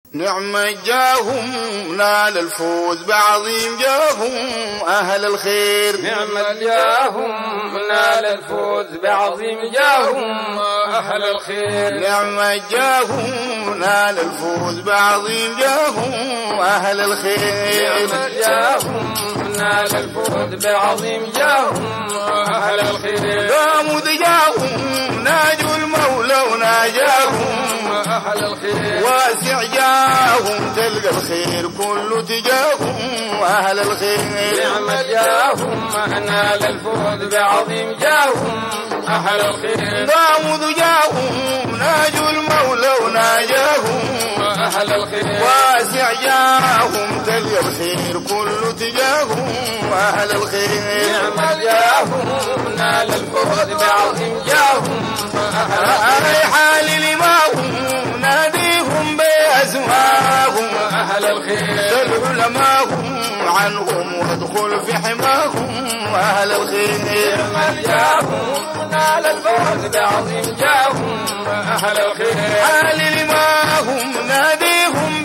نعم جاهم نال الفوز بعظيم جاهم أهل الخير. نعم جاهم نال الفوز بعظيم جاهم أهل الخير. نعم جاهم نال الفوز بعظيم جاهم أهل الخير. نعم جاهم نال الفوز بعظيم جاهم أهل الخير. قاموا دجاهم ناجوا المولى وناجاهم أهل الخير. واسع جاهم تلقى الخير كله تجاهم أهل الخير. نعم جاهم نال الفوز بعظيم جاهم أهل الخير. قاموا دجاهم ناجوا المولى وناجاهم أهل الخير. واسع جاهم تلقى الخير كله تجاهم أهل الخير. نعم جاهم نال الفوز بعظيم جاهم أهل الخير. حال لماهم ناديهم بأسماهم أهل الخير. سل علماهم عنهم وادخل في حماهم أهل الخير. نعم جاهم نال الفوز بعظيم جاهم أهل الخير. حال لماهم ناديهم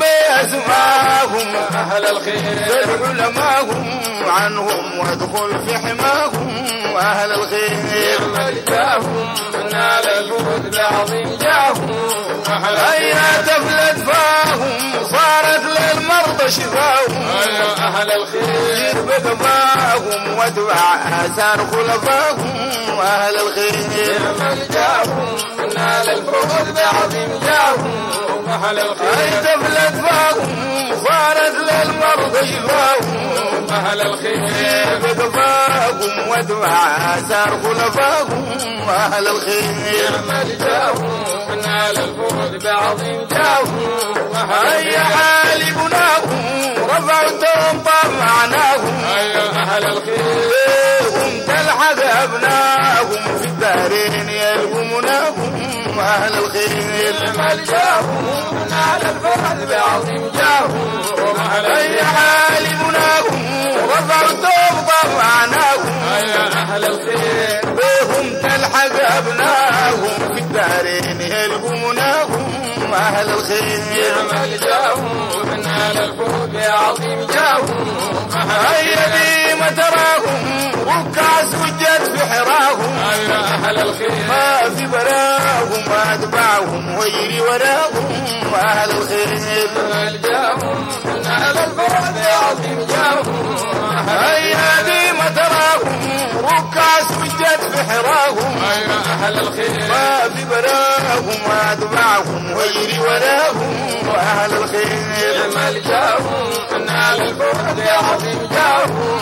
بأسماهم أهل الخير. سل علماهم عنهم وادخل في حماهم أهل الخير. نعم جاهم نال الفوز بعظيم جاهم أهل الخير. هيا تفلت فاهم صارت للمرضى شفاهم أهل الخير. بقفاهم واتبع آثار خلفاهم أهل الخير. نعم جاهم نال الفوز بعظيم جاهم أهل الخير. هيا تفلت فاهم صارت للمرضى شفاهم أهل الخير. بقفاهم واتبع آثار خلفاهم أهل الخير. نعم جاهم نال الفوز بعظيم جاهم أهل هيا الخير. حالبناهم رفعوا الدم معناهم أهل الخير. هم تلحق أبناهم في الدارين يلقمناهم أهل الخير. نعم جاهم نال الفوز بعظيم جاهم أهل هيا الخير. حالبناهم رفعوا الدم معناهم أهل الخير. هم تلحق أبناهم في الدارين يلقمناهم أهل الخير. نعم جاهم نال الفوز بعظيم جاهم هيا بما تراهم ركع سجد في حراهم أهل الخير. ما في براهم أتبعهم ويري وراهم أهل الخير. نعم جاهم نال الفوز بعظيم جاهم هيا بما تراهم ركع سجد في حراهم أهل الخير. ما في براهم أتبعهم ويري وراهم أهل الخير. نعم جاهم نال الفوز بعظيم جاهم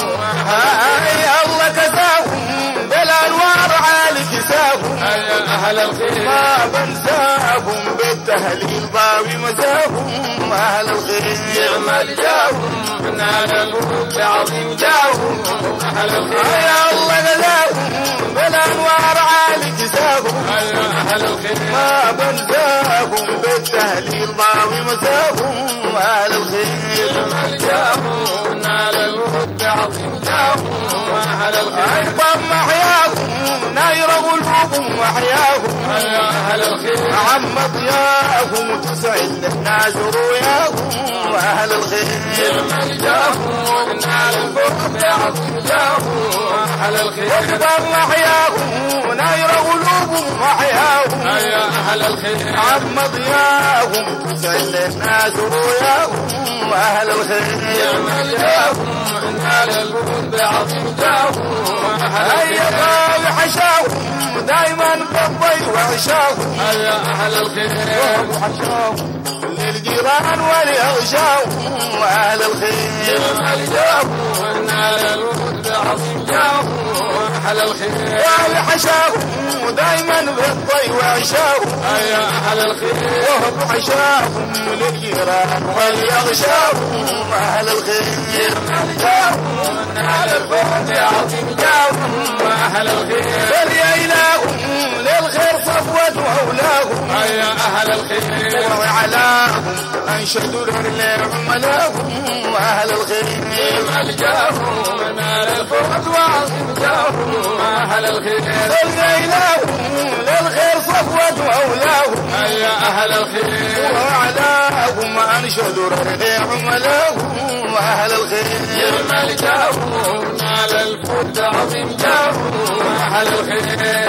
هيا الله كساهم بالأنوار عالي كساهم أهل الخير. ما بنساهم بالتهليل ضاوي مساهم أهل الخير. نعم جاهم نال الفوز بعظيم جاهم أهل الخير. يا الله غزاهم بالأنوار عالي كساهم أهل الخير. ما بنساهم بالتهليل ضاوي مساهم أهل الخير. نعم جاهم نال الفوز بعظيم جاهم أهل الخير. ضم أحياهم ناير قلوبهم وأحياهم أهل الخير. عم ضياهم وتسعد الناس رؤياهم أهل الخير. نعم جاهم نال الفوز بعظيم جاهم أهل الخير. ضم أحياهم ناير قلوبهم وأحياهم أهل الخير. عم ضياهم تسعد الناس رؤياهم أهل الخير. نعم جاهم نال الفوز بعظيم جاهم أهل هيا الخير. طاوي حشاهم دايما بالضي وعشاهم أهل الخير. وحشاهم للجيران ولأغشاهم أهل الخير. نعم جاهم نال الفوز بعظيم جاهم أهل الخير. وحشاهم دايما بالضي وعشاهم أهل الخير. وهم حشاهم للجيران ولأغشاهم أهل الخير. نعم جاهم نال الفوز بعظيم جاهم أهل الخير. فليلاهم للخير صفوة وأولاهم يا أهل الخير وعلاهم أنشدوا لعملاهم وأهل الخير ملجاهم نال الفوز وعظيم جاهم أهل الخير للغيلاهم للخير صفوة وأولاهم يا أهل الخير وعلاهم أنشدوا لعملاهم وأهل الخير ملجاهم نال الفوز وعظيم جاهم أهل الخير